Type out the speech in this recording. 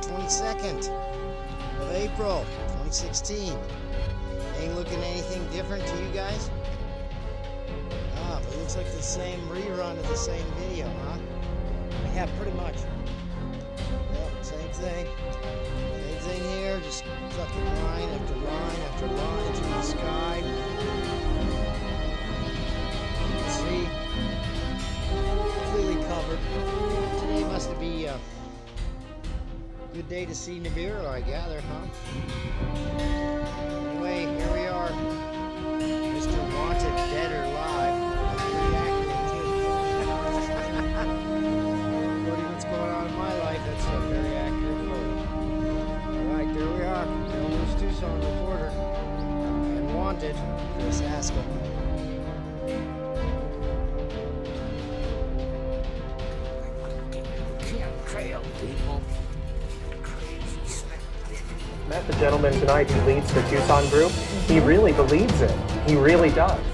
22nd of April, 2016. Ain't looking anything different to you guys? Ah, but it looks like the same rerun of the same video, huh? Yeah, pretty much. Yep, same thing. Same thing here, just fucking line after line after line through the sky. See? Completely covered. Today must be a good day to see Nibiru, I gather, huh? Anyway, here we are. Mr. Wanted, dead or alive. That's pretty accurate, too. According to what's going on in my life, that's a very accurate photo. Alright, there we are. Real News Tucson reporter. And Wanted, Chris Haskell. Chemtrail people. Met the gentleman tonight who leads the Tucson group. He really believes it. He really does.